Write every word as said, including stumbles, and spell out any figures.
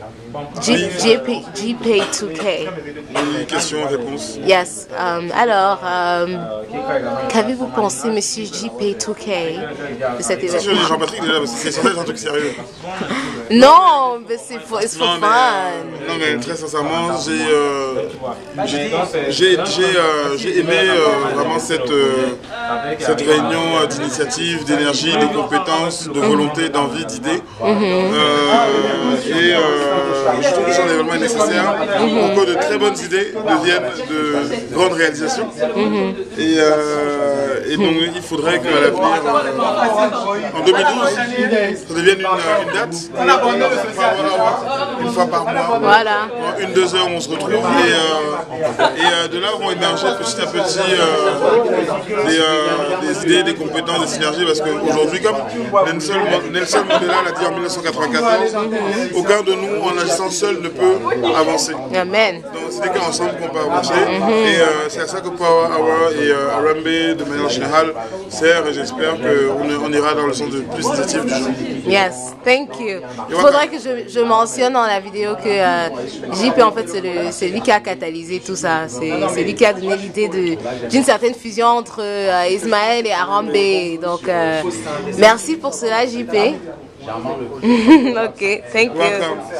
G P two K. Oui, question, réponse. Yes. Um, alors, um, qu'avez-vous pensé, Monsieur G P two K, de cet C'est sûr, événement? Jean-Patrick déjà, parce que c'est censé être un truc sérieux. Non, mais c'est for, it's for Non mais, fun. euh, non mais très sincèrement, j'ai euh, j'ai j'ai euh, j'ai aimé euh, vraiment cette euh, cette réunion euh, d'initiative, d'énergie, de compétences, de volonté, d'envie, d'idées. Euh, et euh, je trouve que ce événement est nécessaire pour que de très bonnes idées deviennent de grandes réalisations. Et, euh, et donc il faudrait qu'à l'avenir, euh, en deux mille douze, ça devienne une, une date. Une fois par mois, Voilà. une, deux heures, on se retrouve et, euh, et euh, de là vont émerger petit à petit euh, des, euh, des idées, des compétences, des synergies parce qu'aujourd'hui, comme Nelson, Nelson Mandela l'a dit en mille neuf cent quatre-vingt-quatorze, aucun de nous en agissant seul ne peut avancer. Amen. Donc c'est qu'ensemble qu'on peut avancer et euh, c'est à ça que Power Hour et euh, Harambee de manière générale sert et j'espère qu'on on ira dans le sens de plus initiative du jour. Yes, thank you. Il faudrait que je, je mentionne dans la vidéo que euh, J P en fait c'est lui qui a catalysé tout ça. C'est lui qui a donné l'idée d'une certaine fusion entre euh, Ismaël et Harambee. Donc euh, merci pour cela J P. Ok, thank you.